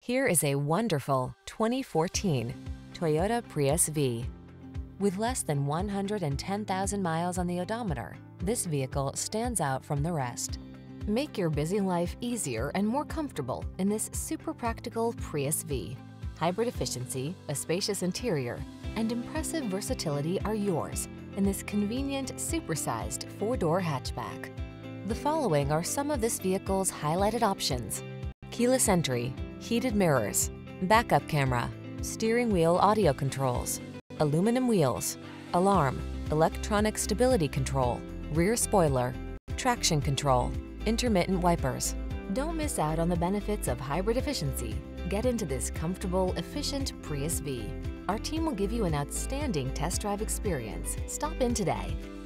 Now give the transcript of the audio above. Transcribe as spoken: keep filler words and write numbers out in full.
Here is a wonderful twenty fourteen Toyota Prius V. With less than one hundred ten thousand miles on the odometer, this vehicle stands out from the rest. Make your busy life easier and more comfortable in this super practical Prius V. Hybrid efficiency, a spacious interior, and impressive versatility are yours in this convenient, supersized four-door hatchback. The following are some of this vehicle's highlighted options: keyless entry, heated mirrors, backup camera, steering wheel audio controls, aluminum wheels, alarm, electronic stability control, rear spoiler, traction control, intermittent wipers. Don't miss out on the benefits of hybrid efficiency. Get into this comfortable, efficient Prius V. Our team will give you an outstanding test drive experience. Stop in today.